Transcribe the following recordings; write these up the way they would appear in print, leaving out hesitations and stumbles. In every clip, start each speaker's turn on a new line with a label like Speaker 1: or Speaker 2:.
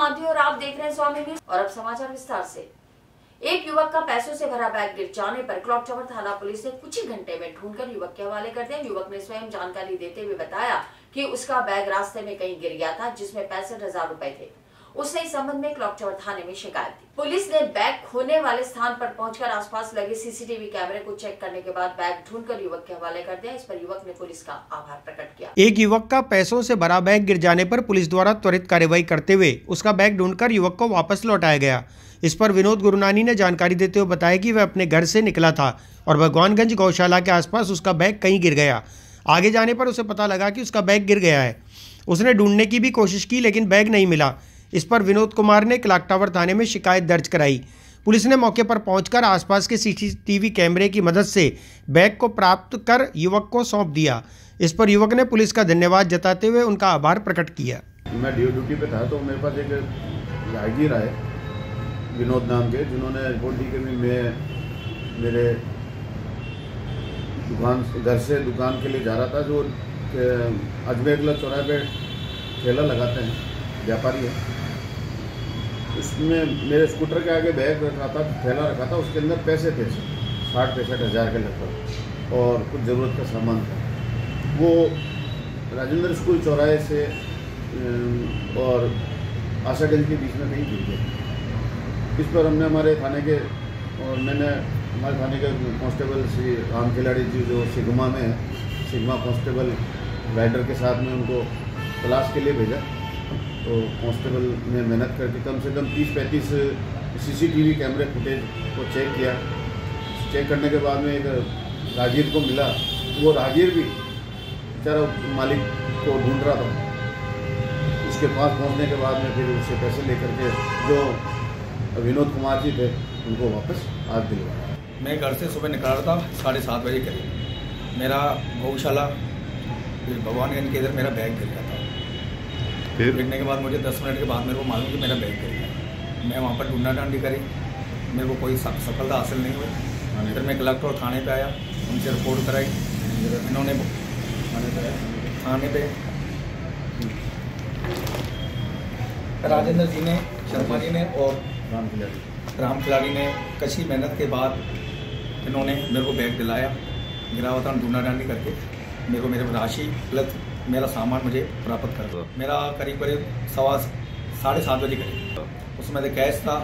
Speaker 1: माधवी और आप देख रहे हैं स्वामी न्यूज। और अब समाचार विस्तार से। एक युवक का पैसों से भरा बैग गिर जाने पर क्लॉक टावर थाना पुलिस ने कुछ ही घंटे में ढूंढकर युवक के हवाले कर दिया। युवक ने स्वयं जानकारी देते हुए बताया कि उसका बैग रास्ते में कहीं गिर गया था, जिसमें 65,000 रुपए थे। उसने इस संबंध में क्लॉक टावर थाने में शिकायत दी। पुलिस ने बैग खोने वाले स्थान पर पहुंचकर आसपास लगे सीसीटीवी कैमरे को चेक करने के बाद बैग ढूंढकर युवक के हवाले कर दिया। इस पर युवक ने पुलिस का आभार प्रकट किया।
Speaker 2: एक युवक का पैसों से भरा बैग गिर जाने पर पुलिस द्वारा त्वरित कार्रवाई करते हुए उसका बैग ढूंढकर युवक को वापस लौटाया गया। इस पर विनोद गुरुनानी ने जानकारी देते हुए बताया कि वह अपने घर से निकला था और भगवानगंज गौशाला के आसपास उसका बैग कहीं गिर गया। आगे जाने पर उसे पता लगा कि उसका बैग गिर गया है। उसने ढूंढने की भी कोशिश की लेकिन बैग नहीं मिला। इस पर विनोद कुमार ने क्लॉक टावर थाने में शिकायत दर्ज कराई। पुलिस ने मौके पर पहुंचकर आसपास के सीसीटीवी कैमरे की मदद से बैग को प्राप्त कर युवक को सौंप दिया। इस पर युवक ने पुलिस का धन्यवाद जताते हुए उनका आभार प्रकट किया।
Speaker 3: मैं ड्यूटी पे था तो मेरे पास एक राहगीर आए विनोद नाम के, जिन्होंने रिपोर्ट दी कि मैं मेरे घर से दुकान के लिए जा रहा था, जो अजमेरला चौराहे पे ठेला लगाते हैं, व्यापारी है। उसमें मेरे स्कूटर के आगे बैग रखा था, थैला रखा था, उसके अंदर पैसे थे 60-65 हज़ार के लगभग और कुछ ज़रूरत का सामान था। वो राजेंद्र स्कूल चौराहे से और आशागंज के बीच में कहीं गिर गया। इस पर हमने हमारे थाने के और मैंने हमारे थाने के कांस्टेबल श्री राम खिलाड़ी जी, जो सिग्मा में है, सिग्मा कांस्टेबल राइडर के साथ में उनको तलाश के लिए भेजा। तो कांस्टेबल ने मेहनत करके कम से कम 30-35 सीसीटीवी कैमरे फुटेज को चेक किया। चेक करने के बाद में एक राहगीर को मिला। वो राहगीर भी बेचारा मालिक को ढूंढ रहा था। उसके पास पहुंचने के बाद में फिर उससे पैसे लेकर के जो विनोद कुमार जी थे उनको वापस आज दिलवाया।
Speaker 4: मैं घर से सुबह निकल रहा था 7:30 बजे करीब। मेरा गौशाला भगवानगंज के इधर मेरा बैग गिर गया था। फिर गिरने के बाद मुझे 10 मिनट के बाद मेरे को मालूम कि मेरा बैग गिर गया। मैं वहाँ पर ढूंढा ढांडी करी, मेरे को कोई सफलता हासिल नहीं हुई। फिर मैं कलेक्टर थाने पे आया, उनसे रिपोर्ट कराई। इन्होंने थाने पे राजेंद्र जी ने, शर्मा जी ने और राम खिलाड़ी ने कड़ी मेहनत के बाद इन्होंने मेरे को बैग दिलाया। गिरावतान ढूंढा ढांडी करके मेरे को मेरे राशि प्लस मेरा सामान मुझे प्राप्त कर दो। मेरा करीब 7:30 बजे करीब उसमें से कैश था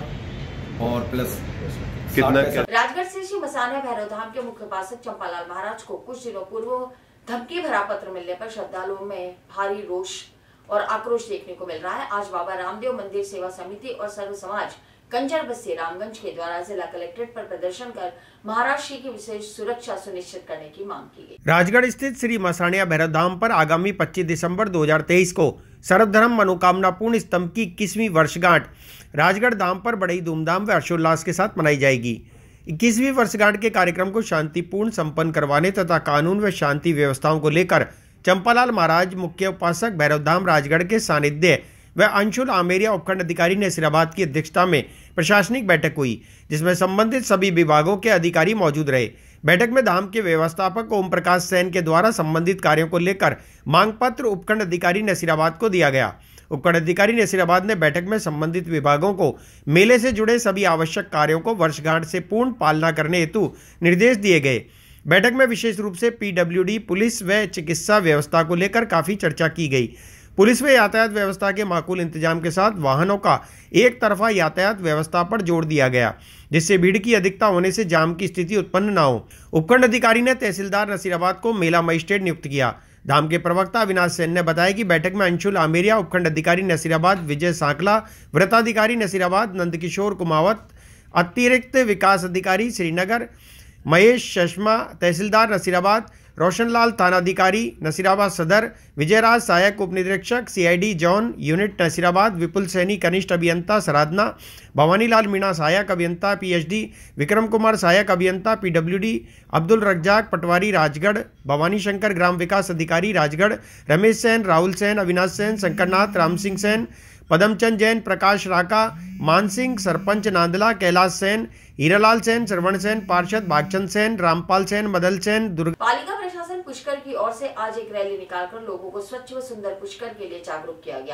Speaker 4: और प्लस
Speaker 1: कितना। राजगढ़ से श्री मसानिया भैरव धाम के मुख्य उपासक चंपालाल महाराज को कुछ दिनों पूर्व धमकी भरा पत्र मिलने पर श्रद्धालुओं में भारी रोष और आक्रोश देखने को मिल रहा है। आज बाबा रामदेव मंदिर सेवा समिति और सर्व समाज कंजर बस्ती रामगंज के द्वारा जिला कलेक्ट्रेट पर प्रदर्शन कर महाराज श्री की विशेष सुरक्षा सुनिश्चित करने की मांग की गई।
Speaker 2: राजगढ़ स्थित श्री मसानिया भैरव धाम पर आगामी 25 दिसंबर 2023 को सर्वधर्म मनोकामना पूर्ण स्तंभ की 21वीं वर्षगांठ राजगढ़ धाम पर बड़ी धूमधाम व हर्षोल्लास के साथ मनाई जाएगी। 21वीं वर्षगांठ के कार्यक्रम को शांतिपूर्ण संपन्न करवाने तथा कानून व शांति व्यवस्थाओं को लेकर चंपालाल महाराज मुख्य उपासक भैरव धाम राजगढ़ के सानिध्य व अंशुल आमेरिया उपखंड अधिकारी नसीराबाद की अध्यक्षता में प्रशासनिक बैठक हुई, जिसमें संबंधित सभी विभागों के अधिकारी मौजूद रहे। बैठक में धाम के व्यवस्थापक ओम प्रकाश सैन के द्वारा संबंधित कार्यों को लेकर मांग पत्र उपखंड अधिकारी नसीराबाद को दिया गया। उपखंड अधिकारी नसीराबाद ने बैठक में संबंधित विभागों को मेले से जुड़े सभी आवश्यक कार्यों को वर्षगांठ से पूर्ण पालना करने हेतु निर्देश दिए गए। बैठक में विशेष रूप से पीडब्ल्यूडी, पुलिस व चिकित्सा व्यवस्था को लेकर काफी चर्चा की गई। पुलिस व यातायात व्यवस्था के माकूल इंतजाम के साथ वाहनों का एक तरफा यातायात व्यवस्था पर जोर दिया गया, जिससे भीड़ की अधिकता होने से जाम की स्थिति उत्पन्न न हो। उपखंड अधिकारी ने तहसीलदार नसीराबाद को मेला मजिस्ट्रेट नियुक्त किया। धाम के प्रवक्ता अविनाश सेन ने बताया कि बैठक में अंशुल आमेरिया उपखंड अधिकारी नसीराबाद, विजय सांकला व्रताधिकारी नसीराबाद, नंदकिशोर कुमावत अतिरिक्त विकास अधिकारी श्रीनगर, महेश चश्मा तहसीलदार नसीराबाद, रोशनलाल थानाधिकारी नसीराबाद सदर, विजयराज सहायक उप निरीक्षक CID zone unit Nasirabad, Vipul Saini कनिष्ठ अभियंता सराधना, भवानीलाल मीणा सहायक अभियंता पीएचडी, विक्रम कुमार सहायक अभियंता पीडब्ल्यूडी, अब्दुल रज्जाक पटवारी राजगढ़, भवानी शंकर ग्राम विकास अधिकारी राजगढ़, रमेश सेन, राहुल सेन, अविनाश सेन, शंकरनाथ, राम सिंह सेन, पदमचंद जैन, प्रकाश राका, मान सिंह, सरपंच नांदला, कैलाश सेन, हीरालाल सेन, श्रवण सेन, पार्षद भागचंद सेन, रामपाल सेन, मदल सेन,
Speaker 1: पालिका प्रशासन पुष्कर की ओर से आज एक रैली निकालकर लोगों को स्वच्छ व सुंदर पुष्कर के लिए जागरूक किया गया।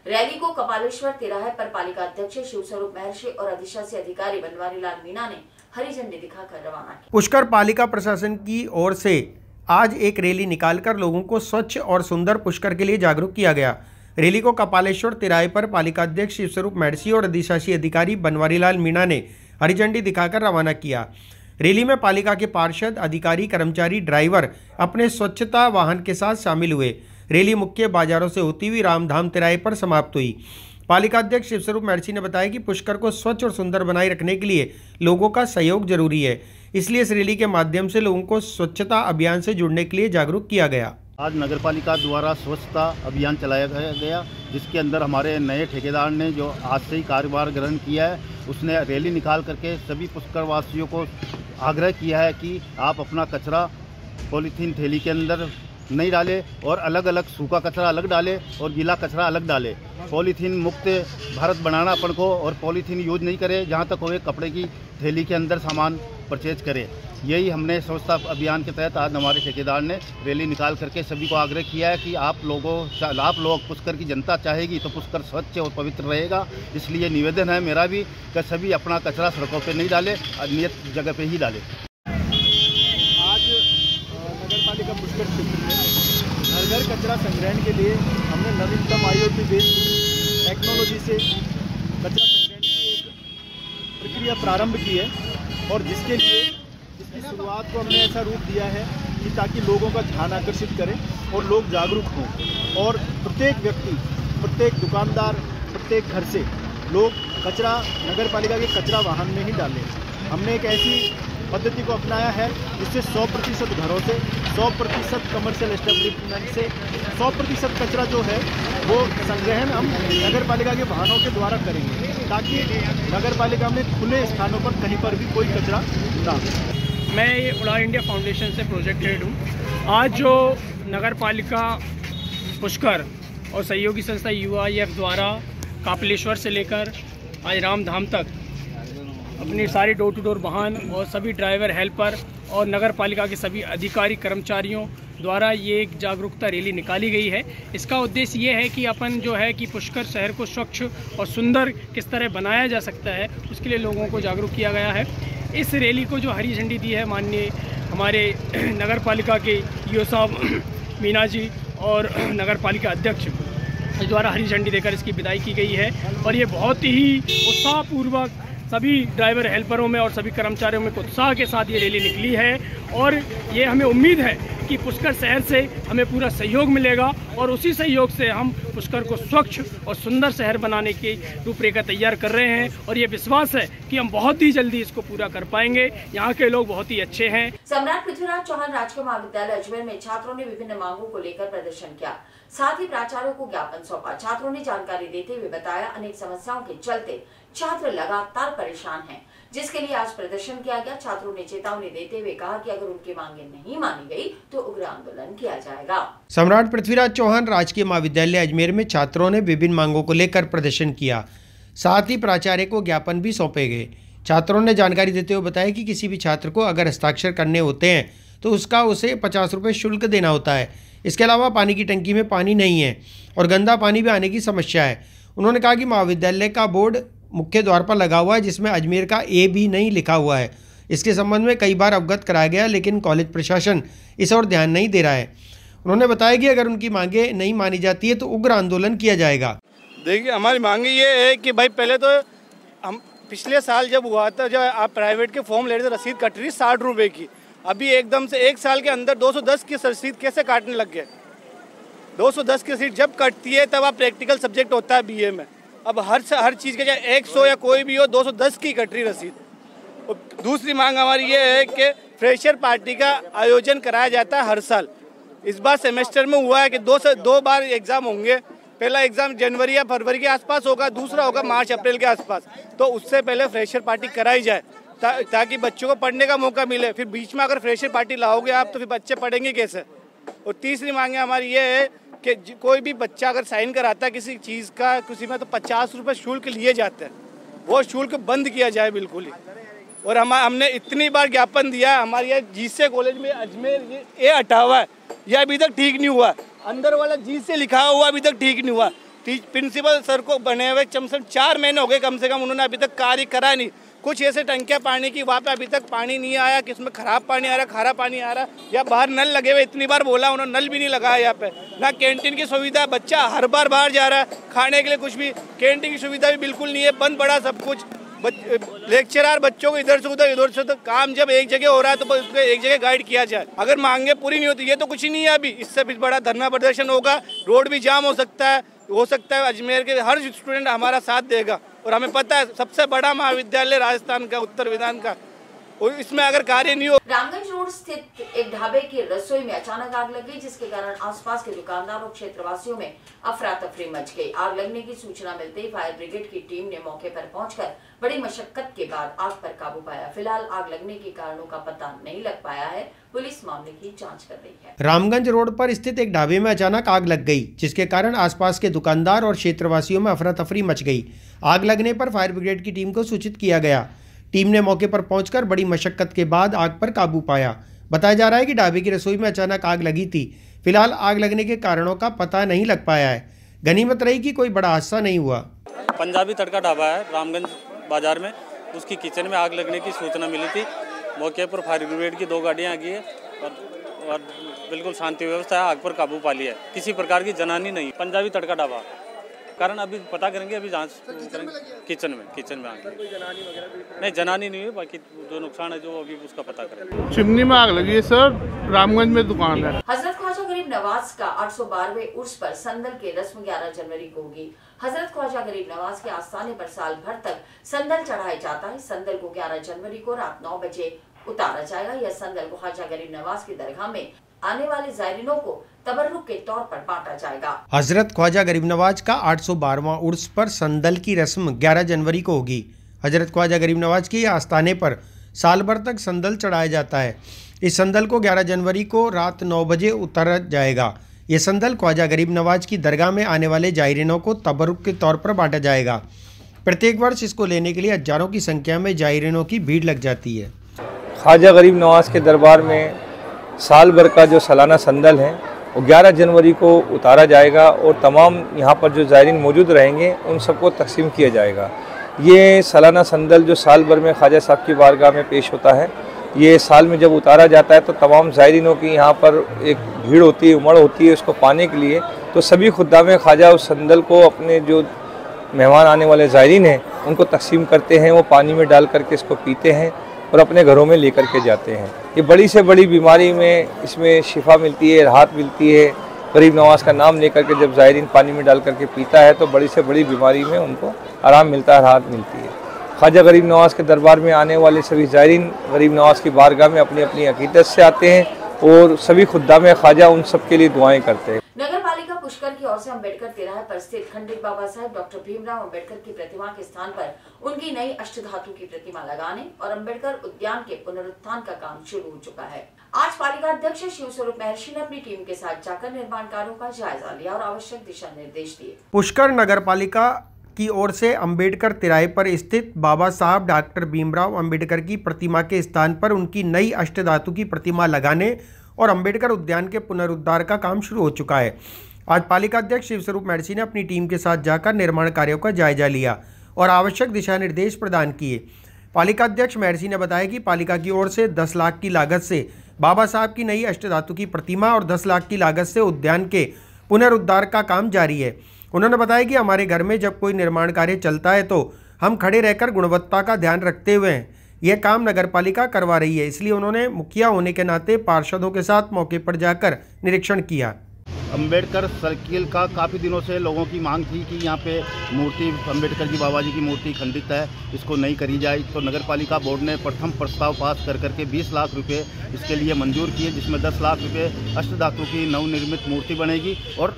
Speaker 1: रैली को कपालेश्वर तिराहे पर पालिका अध्यक्ष शिवस्वरूप महर्षि और अधिशासी अधिकारी बनवारीलाल मीणा ने हरी झंडी दिखाकर रवाना किया।
Speaker 2: पुष्कर पालिका प्रशासन की ओर से आज एक रैली निकालकर लोगों को स्वच्छ और सुंदर पुष्कर के लिए जागरूक किया गया। रैली को कपालेश्वर तिराहे पर पालिका अध्यक्ष शिवस्वरूप महर्षि और अधिशासी अधिकारी बनवारीलाल मीणा ने हरी झंडी दिखाकर रवाना किया। रैली में पालिका के पार्षद, अधिकारी, कर्मचारी, ड्राइवर अपने स्वच्छता वाहन के साथ शामिल हुए। रैली मुख्य बाजारों से होती हुई रामधाम तिराहे पर समाप्त हुई। पालिका अध्यक्ष शिवस्वरूप महर्षि ने बताया कि पुष्कर को स्वच्छ और सुंदर बनाए रखने के लिए लोगों का सहयोग जरूरी है, इसलिए इस रैली के माध्यम से लोगों को स्वच्छता अभियान से जुड़ने के लिए जागरूक किया गया।
Speaker 5: आज नगर पालिका द्वारा स्वच्छता अभियान चलाया गया, जिसके अंदर हमारे नए ठेकेदार ने जो आज से ही कार्यभार ग्रहण किया है, उसने रैली निकाल करके सभी पुष्कर वासियों को आग्रह किया है कि आप अपना कचरा पॉलीथीन थैली के अंदर नहीं डालें और अलग अलग सूखा कचरा अलग डालें और गीला कचरा अलग डालें। पॉलीथीन मुक्त भारत बनाना अपन को, और पॉलीथीन यूज नहीं करें, जहाँ तक हो कपड़े की थैली के अंदर सामान परचेज करें। यही हमने स्वच्छता अभियान के तहत आज हमारे ठेकेदार ने रैली निकाल करके सभी को आग्रह किया है कि आप लोग पुष्कर की जनता चाहेगी तो पुष्कर स्वच्छ और पवित्र रहेगा। इसलिए निवेदन है मेरा भी कि सभी अपना कचरा सड़कों पे नहीं डालें, नियत जगह पे ही डालें।
Speaker 6: आज नगर पालिका पुष्कर क्षेत्र में घर घर कचरा संग्रहण के लिए हमने नवीनतम IoT बेस्ड टेक्नोलॉजी से कचरा संग्रहण की एक प्रक्रिया प्रारंभ की है, और जिसके लिए इसकी शुरुआत को हमने ऐसा रूप दिया है कि ताकि लोगों का ध्यान आकर्षित करें और लोग जागरूक हों, और प्रत्येक व्यक्ति, प्रत्येक दुकानदार, प्रत्येक घर से लोग कचरा नगर पालिका के कचरा वाहन में ही डालें। हमने एक ऐसी पद्धति को अपनाया है जिससे 100% घरों से, 100% कमर्शियल एस्टेब्लिशमेंट से 100% कचरा जो है वो संग्रहण हम नगर पालिका के वाहनों के द्वारा करेंगे, ताकि नगर पालिका में खुले स्थानों पर कहीं पर भी कोई कचरा ना हो।
Speaker 7: मैं ये उड़ान इंडिया फाउंडेशन से प्रोजेक्ट हेड हूँ। आज जो नगर पालिका पुष्कर और सहयोगी संस्था UIF द्वारा कपालेश्वर से लेकर आज रामधाम तक अपनी सारी डोर टू डोर वाहन और सभी ड्राइवर, हेल्पर और नगर पालिका के सभी अधिकारी, कर्मचारियों द्वारा ये एक जागरूकता रैली निकाली गई है। इसका उद्देश्य ये है कि अपन जो है कि पुष्कर शहर को स्वच्छ और सुंदर किस तरह बनाया जा सकता है, उसके लिए लोगों को जागरूक किया गया है। इस रैली को जो हरी झंडी दी है माननीय हमारे नगर पालिका के EO साहब मीणा जी और नगर पालिका अध्यक्ष द्वारा हरी झंडी देकर इसकी विदाई की गई है, और ये बहुत ही उत्साहपूर्वक सभी ड्राइवर, हेल्परों में और सभी कर्मचारियों में उत्साह के साथ ये रैली निकली है। और ये हमें उम्मीद है कि पुष्कर शहर से हमें पूरा सहयोग मिलेगा, और उसी सहयोग से हम पुष्कर को स्वच्छ और सुंदर शहर बनाने की रूपरेखा तैयार कर रहे हैं, और ये विश्वास है कि हम बहुत ही जल्दी इसको पूरा कर पाएंगे। यहाँ के लोग बहुत ही अच्छे हैं।
Speaker 1: सम्राट पृथ्वीराज चौहान राजकीय महाविद्यालय अजमेर में छात्रों ने विभिन्न मांगों को लेकर प्रदर्शन किया, साथ ही प्राचार्यों को ज्ञापन सौंपा। छात्रों ने जानकारी देते हुए बताया, अनेक समस्याओं के चलते छात्र लगातार परेशान हैं, जिसके लिए आज प्रदर्शन किया गया। छात्रों ने चेतावनी देते हुए कहा कि अगर उनकी मांगे नहीं मानी गई तो उग्र आंदोलन किया जाएगा।
Speaker 2: सम्राट पृथ्वीराज चौहान राजकीय महाविद्यालय अजमेर में छात्रों ने विभिन्न मांगों को लेकर प्रदर्शन किया, साथ ही प्राचार्य को ज्ञापन भी सौंपे गए। छात्रों ने जानकारी देते हुए बताया कि किसी भी छात्र को अगर हस्ताक्षर करने होते हैं तो उसका उसे 50 रुपये शुल्क देना होता है। इसके अलावा पानी की टंकी में पानी नहीं है और गंदा पानी भी आने की समस्या है। उन्होंने कहा कि महाविद्यालय का बोर्ड मुख्य द्वार पर लगा हुआ है, जिसमें अजमेर का A भी नहीं लिखा हुआ है। इसके संबंध में कई बार अवगत कराया गया, लेकिन कॉलेज प्रशासन इस ओर ध्यान नहीं दे रहा है। उन्होंने बताया कि अगर उनकी मांगे नहीं मानी जाती है तो उग्र आंदोलन किया जाएगा।
Speaker 8: देखिए, हमारी मांगे ये है कि भाई पहले तो हम पिछले साल जब हुआ था, जब आप प्राइवेट के फॉर्म ले रहे थे, रसीद कट रही 60 रुपये की, अभी एकदम से 1 साल के अंदर 210 की रसीद कैसे काटने लग गए। 210 की रसीद जब कटती है तब आप प्रैक्टिकल सब्जेक्ट होता है BA में, अब हर चीज़ के चाहे 100 या कोई भी हो 210 की कट रही रसीद। और दूसरी मांग हमारी ये है कि फ्रेशर पार्टी का आयोजन कराया जाता है हर साल। इस बार सेमेस्टर में हुआ है कि 2 बार एग्ज़ाम होंगे। पहला एग्ज़ाम जनवरी या फरवरी के आसपास होगा, दूसरा होगा मार्च अप्रैल के आसपास। तो उससे पहले फ्रेशर पार्टी कराई जाए ताकि बच्चों को पढ़ने का मौका मिले। फिर बीच में अगर फ्रेशर पार्टी लाओगे आप तो फिर बच्चे पढ़ेंगे कैसे। और तीसरी मांग हमारी ये है कि कोई भी बच्चा अगर साइन कराता है किसी चीज़ का, किसी में, तो 50 रुपये शुल्क लिए जाते हैं, वो शुल्क बंद किया जाए बिल्कुल ही। और हमने इतनी बार ज्ञापन दिया है, हमारे यहाँ GC कॉलेज में अजमेर ये हटा हुआ है, यह अभी तक ठीक नहीं हुआ। अंदर वाला GC लिखा हुआ अभी तक ठीक नहीं हुआ। प्रिंसिपल सर को बने हुए कम से कम 4 महीने हो गए कम से कम, उन्होंने अभी तक कार्य करा नहीं। कुछ ऐसे टंकियाँ पानी की वहाँ पे अभी तक पानी नहीं आया कि उसमें खराब पानी आ रहा, खारा पानी आ रहा, या बाहर नल लगे हुए, इतनी बार बोला उन्होंने, नल भी नहीं लगाया यहाँ पे। ना कैंटीन की सुविधा, बच्चा हर बार बाहर जा रहा है खाने के लिए, कुछ भी कैंटीन की सुविधा भी बिल्कुल नहीं है, बंद पड़ा सब कुछ। लेक्चरर बच्चों को इधर से उधर काम जब एक जगह हो रहा है तो उसको एक जगह गाइड किया जाए। अगर मांगे पूरी नहीं होती, ये तो कुछ ही नहीं है अभी, इससे भी बड़ा धरना प्रदर्शन होगा, रोड भी जाम हो सकता है अजमेर के हर स्टूडेंट हमारा साथ देगा। और हमें पता है सबसे बड़ा महाविद्यालय राजस्थान का उत्तर विधान का, और इसमें अगर कार्य नहीं हो।
Speaker 1: रामगंज रोड स्थित एक ढाबे की रसोई में अचानक आग लग गई, जिसके कारण आसपास के दुकानदार और क्षेत्रवासियों में अफरा तफरी मच गई। आग लगने की सूचना मिलते ही फायर ब्रिगेड की टीम ने मौके पर पहुंचकर बड़ी मशक्कत के बाद आग पर काबू पाया। फिलहाल आग लगने के कारणों का पता नहीं लग पाया है, पुलिस मामले की जांच कर रही है।
Speaker 2: रामगंज रोड पर स्थित एक ढाबे में अचानक आग लग गई, जिसके कारण आसपास के दुकानदार और क्षेत्रवासियों में अफरा तफरी मच गई। आग लगने पर फायर ब्रिगेड की टीम को सूचित किया गया। टीम ने मौके पर पहुंचकर बड़ी मशक्कत के बाद आग पर काबू पाया। बताया जा रहा है कि ढाबे की रसोई में अचानक आग लगी थी। फिलहाल आग लगने के कारणों का पता नहीं लग पाया है। गनीमत रही कि कोई बड़ा हादसा नहीं हुआ।
Speaker 9: पंजाबी तड़का ढाबा है रामगंज बाजार में, उसकी किचन में आग लगने की सूचना मिली थी। मौके पर फायर ब्रिगेड की 2 गाड़ियाँ आ गई है और बिल्कुल शांति व्यवस्था है, आग पर काबू पा लिया है। किसी प्रकार की जनहानि नहीं। पंजाबी तड़का ढाबा, कारण अभी पता करेंगे, अभी जांच करेंगे। किचन में आग नहीं, जनानी नहीं है, बाकी जो नुकसान है जो अभी उसका पता करेंगे।
Speaker 10: चिमनी में आग लगी है सर, रामगंज में दुकान है।
Speaker 1: हजरत ख्वाजा गरीब नवाज का 812वें उर्स पर संदल की रस्म 11 जनवरी को होगी। हजरत ख्वाजा गरीब नवाज के आस्थाने पर साल भर तक संदल चढ़ाया जाता है। संदल को 11 जनवरी को रात 9 बजे उतारा जाएगा। यह संदल को ख्वाजा गरीब नवाज की दरगाह में आने वाले ज़ायरीनों को तबर्रुक के तौर पर बांटा जाएगा।
Speaker 2: हजरत ख्वाजा गरीब नवाज का 812वां उर्स पर संदल की रस्म 11 जनवरी को होगी। हजरत ख्वाजा गरीब नवाज के आस्थाने पर साल भर तक संदल चढ़ाया जाता है। इस संदल को 11 जनवरी को रात 9 बजे उतारा जाएगा। ये संदल ख्वाजा गरीब नवाज की दरगाह में आने वाले ज़ायरीनों को तबर्रुक के तौर पर बांटा जाएगा। प्रत्येक वर्ष इसको लेने के लिए हजारों की संख्या में ज़ायरीनों की भीड़ लग जाती है।
Speaker 11: ख्वाजा गरीब नवाज के दरबार में साल भर का जो सालाना संदल है वो 11 जनवरी को उतारा जाएगा और तमाम यहाँ पर जो ज़ायरीन मौजूद रहेंगे उन सबको तकसीम किया जाएगा। ये सालाना संदल जो साल भर में ख्वाजा साहब की बारगाह में पेश होता है, ये साल में जब उतारा जाता है तो तमाम ज़ायरीनों की यहाँ पर एक भीड़ होती है, उमड़ होती है उसको पाने के लिए। तो सभी खुद्दाम ख्वाजा उस संदल को अपने जो मेहमान आने वाले ज़ायरीन हैं उनको तकसीम करते हैं, वो पानी में डाल करके इसको पीते हैं और अपने घरों में लेकर के जाते हैं। ये बड़ी से बड़ी बीमारी में इसमें शिफा मिलती है, राहत मिलती है। गरीब नवाज का नाम लेकर के जब ज़ायरीन पानी में डाल करके पीता है तो बड़ी से बड़ी बीमारी में उनको आराम मिलता है, राहत मिलती है। ख्वाजा गरीब नवाज के दरबार में आने वाले सभी ज़ायरीन गरीब नवाज की बारगाह में अपनी अपनी अकीदत से आते हैं और सभी खुद्दाम ख्वाजा उन सब के लिए दुआएं करते हैं।
Speaker 1: नगर पालिका पुष्कर की ओर से अम्बेडकर तिराहे पर स्थित खंडित बाबा साहेब डॉक्टर भीमराव अम्बेडकर की प्रतिमा के स्थान पर उनकी नई अष्टधातु की प्रतिमा लगाने और अम्बेडकर उद्यान के पुनरुत्थान का काम शुरू हो चुका है। आज पालिका अध्यक्ष शिव स्वरूप महर्षि ने अपनी टीम के साथ जाकर निर्माण कार्यों का जायजा लिया और आवश्यक दिशा निर्देश दिए।
Speaker 2: पुष्कर नगर पालिका की ओर से अम्बेडकर तिराहे पर स्थित बाबा साहब डॉक्टर भीमराव अम्बेडकर की प्रतिमा के स्थान पर उनकी नई अष्टधातु की प्रतिमा लगाने और अम्बेडकर उद्यान के पुनरुद्धार का काम शुरू हो चुका है। आज पालिका अध्यक्ष शिव स्वरूप महर्षि ने अपनी टीम के साथ जाकर निर्माण कार्यों का जायजा लिया और आवश्यक दिशा निर्देश प्रदान किए। पालिका अध्यक्ष महर्षि ने बताया कि पालिका की ओर से 10 लाख की लागत से बाबा साहब की नई अष्टधातु की प्रतिमा और 10 लाख की लागत से उद्यान के पुनरुद्धार का काम जारी है। उन्होंने बताया कि हमारे घर में जब कोई निर्माण कार्य चलता है तो हम खड़े रहकर गुणवत्ता का ध्यान रखते हुए यह काम नगरपालिका करवा रही है, इसलिए उन्होंने मुखिया होने के नाते पार्षदों के साथ मौके पर जाकर निरीक्षण किया।
Speaker 5: अम्बेडकर सर्किल का काफ़ी दिनों से लोगों की मांग थी कि यहाँ पे मूर्ति अम्बेडकर जी बाबा जी की मूर्ति खंडित है, इसको नहीं करी जाए। तो नगरपालिका बोर्ड ने प्रथम प्रस्ताव पास कर करके 20 लाख रुपए इसके लिए मंजूर किए, जिसमें 10 लाख रुपए अष्टधातु की नवनिर्मित मूर्ति बनेगी और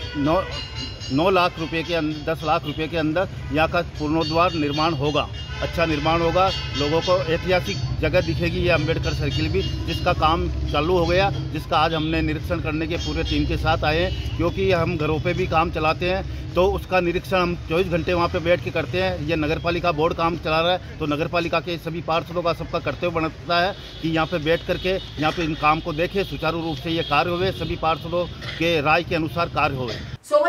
Speaker 5: 9 लाख रुपए के अंदर 10 लाख रुपए के अंदर यहाँ का पुनरुद्धार निर्माण होगा। अच्छा निर्माण होगा, लोगों को ऐतिहासिक जगह दिखेगी ये अम्बेडकर सर्किल भी, जिसका काम चालू हो गया, जिसका आज हमने निरीक्षण करने के पूरे टीम के साथ आए हैं। क्योंकि हम घरों पे भी काम चलाते हैं तो उसका निरीक्षण हम 24 घंटे वहाँ पे बैठ के करते हैं। ये नगरपालिका बोर्ड काम चला रहा है तो नगरपालिका के सभी पार्षदों का सबका कर्तव्य बनता है कि यहाँ पे बैठ करके यहाँ पे इन काम को देखें, सुचारू रूप से ये कार्य हुए, सभी पार्षदों के राय के अनुसार कार्य हुए।
Speaker 1: सोमलपुर स्थित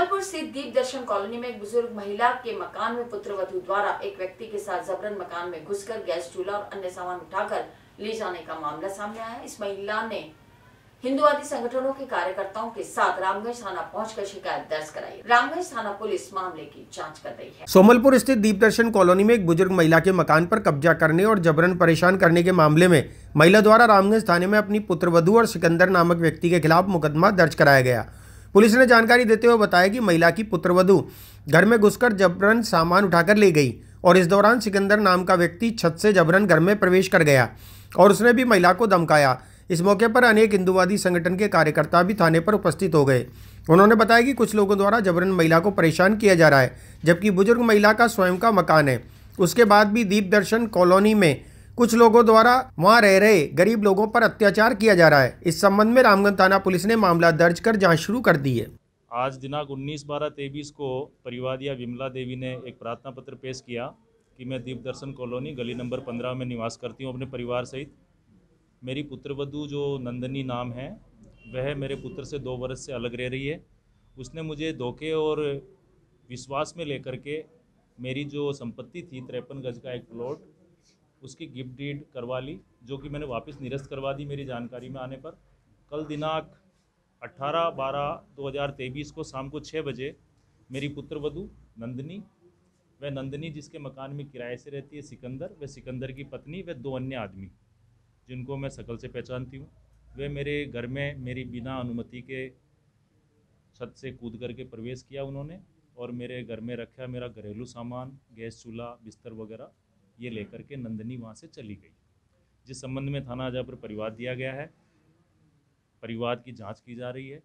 Speaker 1: स्थित दीप दर्शन कॉलोनी में एक बुजुर्ग महिला के मकान में पुत्रवधू द्वारा एक व्यक्ति के साथ जबरन मकान में घुसकर गैस चूल्हा और अन्य सामान उठाकर ले जाने का मामला सामने आया। इस महिला ने हिंदुवादी संगठनों के कार्यकर्ताओं के साथ रामगंज थाना पहुंचकर शिकायत दर्ज कराई। रामगंज थाना पुलिस मामले की जांच कर रही है।
Speaker 2: सोमलपुर स्थित दीप दर्शन कॉलोनी में एक बुजुर्ग महिला के मकान पर कब्जा करने और जबरन परेशान करने के मामले में महिला द्वारा रामगंज थाने में अपनी पुत्रवधू और सिकंदर नामक व्यक्ति के खिलाफ मुकदमा दर्ज कराया गया। पुलिस ने जानकारी देते हुए बताया कि महिला की पुत्रवधू घर में घुसकर जबरन सामान उठाकर ले गई और इस दौरान सिकंदर नाम का व्यक्ति छत से जबरन घर में प्रवेश कर गया और उसने भी महिला को धमकाया। इस मौके पर अनेक हिंदुवादी संगठन के कार्यकर्ता भी थाने पर उपस्थित हो गए। उन्होंने बताया कि कुछ लोगों द्वारा जबरन महिला को परेशान किया जा रहा है, जबकि बुजुर्ग महिला का स्वयं का मकान है। उसके बाद भी दीप दर्शन कॉलोनी में कुछ लोगों द्वारा वहां रह रहे गरीब लोगों पर अत्याचार किया जा रहा है। इस संबंध में रामगंज थाना पुलिस ने मामला दर्ज कर जांच शुरू कर दी है।
Speaker 12: आज दिनांक 19/12/23 को परिवादिया विमला देवी ने एक प्रार्थना पत्र पेश किया कि मैं दीप दर्शन कॉलोनी गली नंबर 15 में निवास करती हूँ अपने परिवार सहित। मेरी पुत्रवधू जो नंदनी नाम है वह मेरे पुत्र से 2 वर्ष से अलग रह रही है। उसने मुझे धोखे और विश्वास में लेकर के मेरी जो संपत्ति थी 53 गज का एक प्लॉट उसकी गिफ्ट डीड करवा ली, जो कि मैंने वापस निरस्त करवा दी मेरी जानकारी में आने पर। कल दिनांक 18/12/2023 को शाम को 6 बजे मेरी पुत्रवधू नंदनी, वह नंदनी जिसके मकान में किराए से रहती है सिकंदर, वह सिकंदर की पत्नी, व 2 अन्य आदमी जिनको मैं शकल से पहचानती हूँ, वे मेरे घर में मेरी बिना अनुमति के छत से कूद करके प्रवेश किया उन्होंने और मेरे घर में रखा मेरा घरेलू सामान, गैस चूल्हा, बिस्तर वगैरह ये लेकर के नंदनी वहाँ से चली गई। जिस संबंध में थाना आजा पर परिवाद दिया गया है, परिवाद की जांच की जा रही है।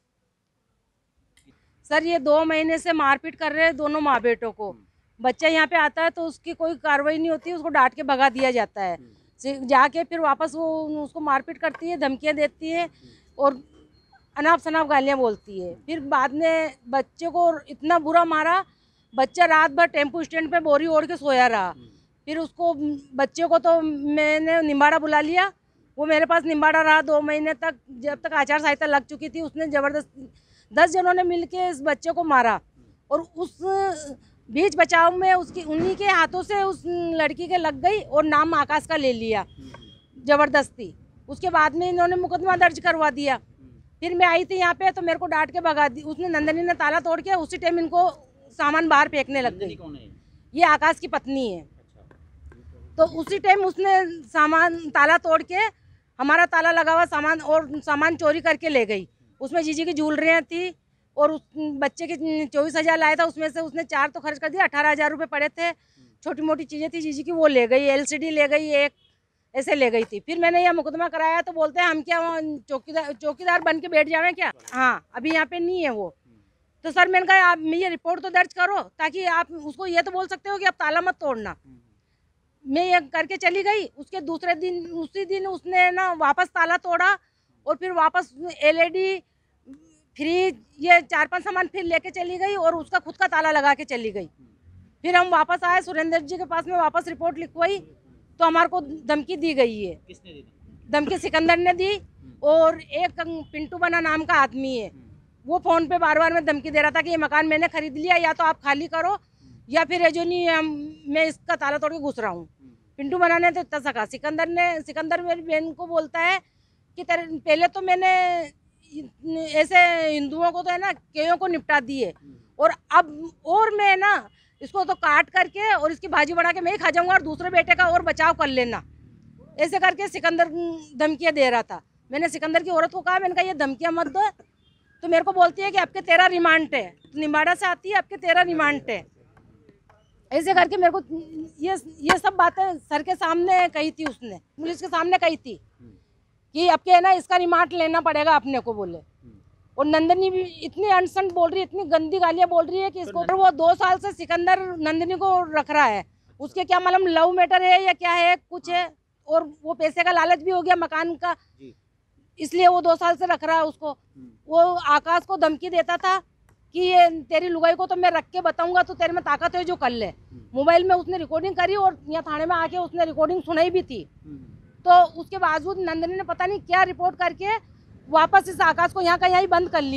Speaker 13: सर ये 2 महीने से मारपीट कर रहे हैं दोनों माँ बेटों को। बच्चा यहाँ पे आता है तो उसकी कोई कार्रवाई नहीं होती, उसको डांट के भगा दिया जाता है। जाके फिर वापस वो उसको मारपीट करती है, धमकियाँ देती है और अनाप शनाप गालियाँ बोलती है। फिर बाद में बच्चे को इतना बुरा मारा, बच्चा रात भर टेम्पो स्टैंड पे बोरी ओढ़ के सोया रहा। फिर उसको बच्चे को तो मैंने निम्बाड़ा बुला लिया, वो मेरे पास निम्बाड़ा रहा 2 महीने तक, जब तक आचार संहिता लग चुकी थी। उसने ज़बरदस्ती 10 जनों ने मिलके इस बच्चे को मारा और उस बीच बचाव में उसकी उन्हीं के हाथों से उस लड़की के लग गई और नाम आकाश का ले लिया ज़बरदस्ती। उसके बाद में इन्होंने मुकदमा दर्ज करवा दिया। फिर मैं आई थी यहाँ पे तो मेरे को डांट के भगा दी। उसने नंदनी ने ताला तोड़ के उसी टाइम इनको सामान बाहर फेंकने लग गई। ये आकाश की पत्नी है। तो उसी टाइम उसने सामान ताला तोड़ के हमारा ताला लगा हुआ सामान चोरी करके ले गई। उसमें जीजी की ज्वेलरियाँ थी और उस बच्चे के 24,000 लाया था, उसमें से उसने 4 तो खर्च कर दिया, 18,000 रुपये पड़े थे। छोटी मोटी चीज़ें थी जीजी की, वो ले गई। LCD ले गई, एक ऐसे ले गई थी। फिर मैंने यह मुकदमा कराया तो बोलते हैं हम क्या चौकीदार बन के बैठ जाए क्या? हाँ, अभी यहाँ पे नहीं है वो। तो सर मैंने कहा आप ये रिपोर्ट तो दर्ज करो ताकि आप उसको ये तो बोल सकते हो कि आप ताला मत तोड़ना। मैं ये करके चली गई। उसके दूसरे दिन उसी दिन उसने ना वापस ताला तोड़ा और फिर वापस LED, फ्रिज, ये 4-5 सामान फिर लेके चली गई और उसका खुद का ताला लगा के चली गई। फिर हम वापस आए, सुरेंद्र जी के पास में वापस रिपोर्ट लिखवाई तो हमारे को धमकी दी गई है।
Speaker 14: किसने दी?
Speaker 13: धमकी सिकंदर ने दी और एक पिंटू बना नाम का आदमी है, वो फ़ोन पे बार-बार में धमकी दे रहा था कि ये मकान मैंने खरीद लिया, या तो आप खाली करो या फिर जो नहीं मैं इसका ताला तोड़ के घुस रहा हूँ। पिंटू बना ने तो इतना सका। सिकंदर मेरी बहन को बोलता है कि पहले तो मैंने ऐसे हिंदुओं को तो है ना कईयों को निपटा दिए और अब और मैं ना इसको तो काट करके और इसकी भाजी बना के मैं ही खा जाऊंगा और दूसरे बेटे का और बचाव कर लेना, ऐसे करके सिकंदर धमकियाँ दे रहा था। मैंने सिकंदर की औरत को कहा, मैंने कहा ये धमकियाँ मत दो। तो मेरे को बोलती है कि आपके 13 रिमांड है, निम्बाड़ा से आती है, आपके 13 रिमांड है। ऐसे करके मेरे को ये सब बातें सर के सामने कही थी, उसने पुलिस के सामने कही थी कि आपके है ना इसका रिमांड लेना पड़ेगा अपने को बोले। और नंदनी भी इतनी अनसन बोल रही है, इतनी गंदी गालियाँ बोल रही है कि इसको वो 2 साल से सिकंदर नंदनी को रख रहा है। उसके क्या मालूम लव मैटर है या क्या है कुछ है, और वो पैसे का लालच भी हो गया मकान का, इसलिए वो 2 साल से रख रहा है उसको। वो आकाश को धमकी देता था कि ये तेरी लुगाई को तो मैं रख के बताऊंगा, तो तेरे में ताकत है जो कर ले। मोबाइल में उसने रिकॉर्डिंग करी और यहाँ थाने में आके उसने रिकॉर्डिंग सुनाई भी थी। तो उसके बावजूद नंदनी ने पता नहीं क्या रिपोर्ट करके वापस इस आकाश को यहाँ का यहीं बंद कर लिया।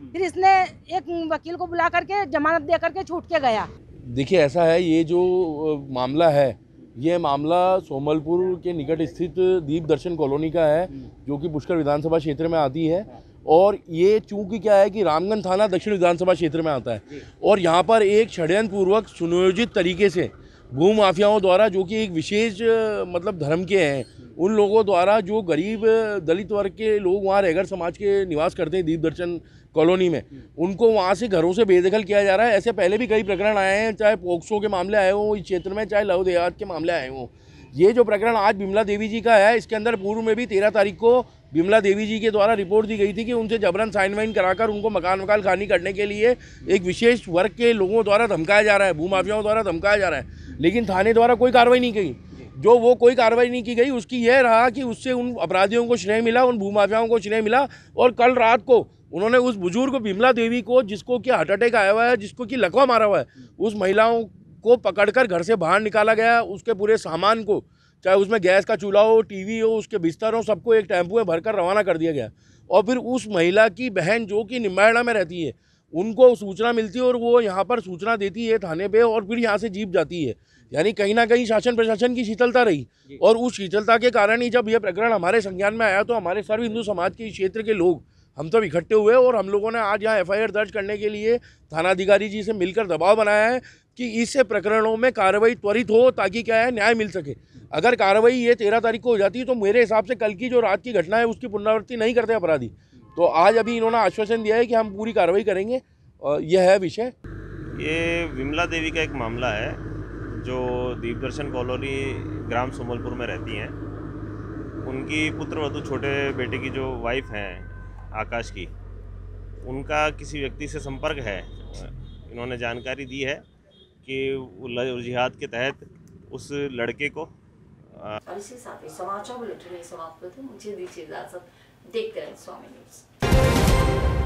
Speaker 13: फिर इसने एक वकील को बुला करके जमानत दे करके छूट के गया।
Speaker 14: देखिए ऐसा है, ये जो मामला है ये मामला सोमलपुर के निकट स्थित दीप दर्शन कॉलोनी का है, जो कि पुष्कर विधानसभा क्षेत्र में आती है। और ये चूंकि क्या है कि रामगंज थाना दक्षिण विधानसभा क्षेत्र में आता है और यहाँ पर एक षड्यंत्रपूर्वक सुनियोजित तरीके से भूमाफियाओं द्वारा, जो कि एक विशेष मतलब धर्म के हैं, उन लोगों द्वारा जो गरीब दलित वर्ग के लोग वहाँ रैगर समाज के निवास करते हैं दीप दर्शन कॉलोनी में, उनको वहाँ से घरों से बेदखल किया जा रहा है। ऐसे पहले भी कई प्रकरण आए हैं, चाहे पोक्सो के मामले आए हों इस क्षेत्र में, चाहे लव देहात के मामले आए हों। ये जो प्रकरण आज बिमला देवी जी का है, इसके अंदर पूर्व में भी 13 तारीख को बिमला देवी जी के द्वारा रिपोर्ट दी गई थी कि उनसे जबरन साइन वाइन कराकर उनको मकान वकान खाली करने के लिए एक विशेष वर्ग के लोगों द्वारा धमकाया जा रहा है, भूमाफियाओं द्वारा धमकाया जा रहा है। लेकिन थाने द्वारा कोई कार्रवाई नहीं की। जो वो कोई कार्रवाई नहीं की गई उसकी यह रहा कि उससे उन अपराधियों को श्रेय मिला, उन भूमाफियाओं को श्रेय मिला। और कल रात को उन्होंने उस बुजुर्ग बिमला देवी को, जिसको कि हार्ट अटैक आया हुआ है, जिसको कि लकवा मारा हुआ है, उस महिलाओं को पकड़कर घर से बाहर निकाला गया। उसके पूरे सामान को, चाहे उसमें गैस का चूल्हा हो, टीवी हो, उसके बिस्तर हो, सबको एक टेम्पो में भरकर रवाना कर दिया गया। और फिर उस महिला की बहन जो कि निम्बाड़ा में रहती है, उनको सूचना मिलती है और वो यहाँ पर सूचना देती है थाने पे, और फिर यहाँ से जीप जाती है। यानी कहीं ना कहीं शासन प्रशासन की शीतलता रही। और उस शीतलता के कारण ही जब यह प्रकरण हमारे संज्ञान में आया तो हमारे सर्व हिंदू समाज के क्षेत्र के लोग हम सब इकट्ठे हुए और हम लोगों ने आज यहाँ FIR दर्ज करने के लिए थानाधिकारी जी से मिलकर दबाव बनाया है कि इस प्रकरणों में कार्रवाई त्वरित हो, ताकि क्या है न्याय मिल सके। अगर कार्रवाई ये 13 तारीख को हो जाती है तो मेरे हिसाब से कल की जो रात की घटना है उसकी पुनरावृत्ति नहीं करते अपराधी। तो आज अभी इन्होंने आश्वासन दिया है कि हम पूरी कार्रवाई करेंगे। यह है विषय।
Speaker 15: ये विमला देवी का एक मामला है जो दीप दर्शन कॉलोनी ग्राम सोमलपुर में रहती हैं। उनकी पुत्रवधू छोटे बेटे की जो वाइफ हैं आकाश की, उनका किसी व्यक्ति से संपर्क है। इन्होंने जानकारी दी है कि जिहाद के तहत उस लड़के को
Speaker 1: और इसी साथ ही समाचार बुलेटिन समाप्त होते हैं। मुझे दीजिए इजाजत। देखते रहें स्वामी न्यूज़।